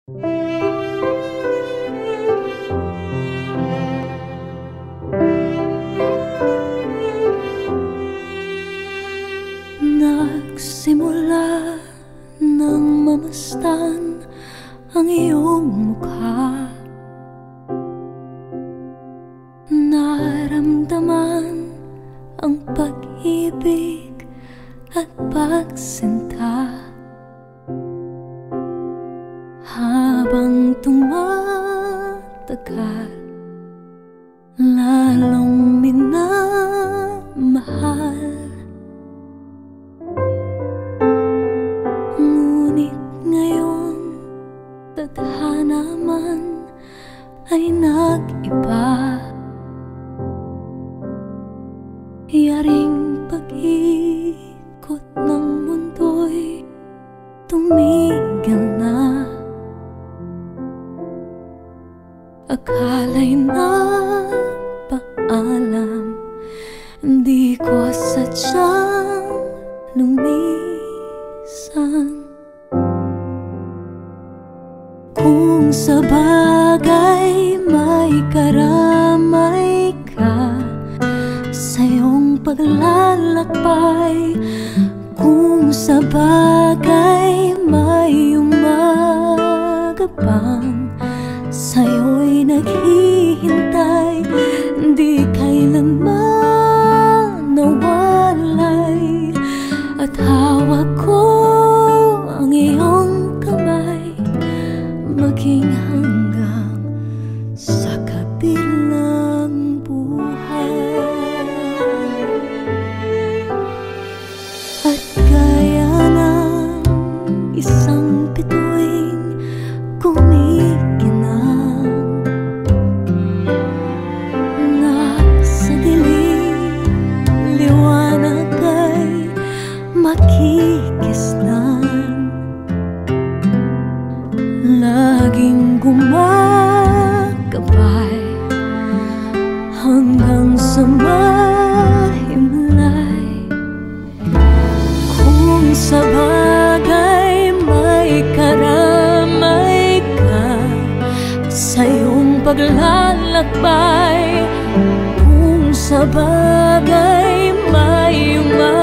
Nagsimula nang mamastan ang iyong mukha, naramdaman ang pag-ibig at pagsinta. Habang tumatagal, lalong minamahal. Ngunit ngayon, tadhana man ay nag-iba. Yaring pag-ikot ng mundo'y tumigil na. Akala'y nagpaalam, di ko sadyang lumisan. Kung sa bagay may karamay ka sa iyong paglalakbay, kung sa bagay may umagapang sa'yo'y naghihintay, di kailanman nawalay. At hawak ko ang iyong kamay, maging hanggang sa kabilang buhay. At gaya ng isang bituing kumikinang, nasa dilim liwanag ay makikisnan. Laging gumagabay hanggang sa mahimlay. Kung sa bagay may karamay ka sa iyong paglalakbay, kung sa bagay may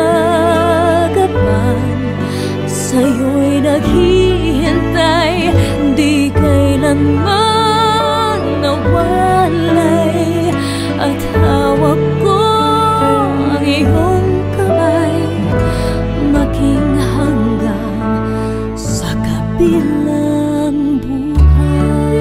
umagapan sa'yo'y naghihintay, di kailanman nawalay. At hawak ko ang iyong kamay, maging hanggang sa kabilang buhay.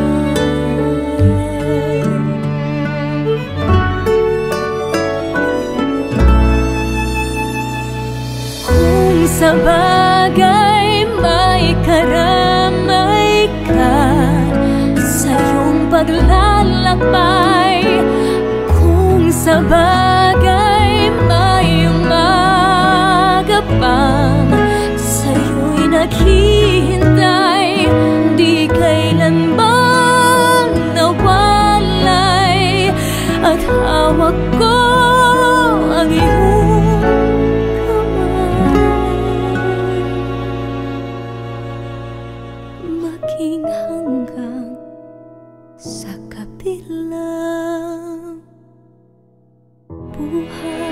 Kung sa bagay may karamay ka sa iyong paglalakbay, kung sa bagay may umagapang sa'yo'y naghihintay, di kailanman nawalay. At hawak ko ang iyong kamay, maging hanggang sa kabilang buhay.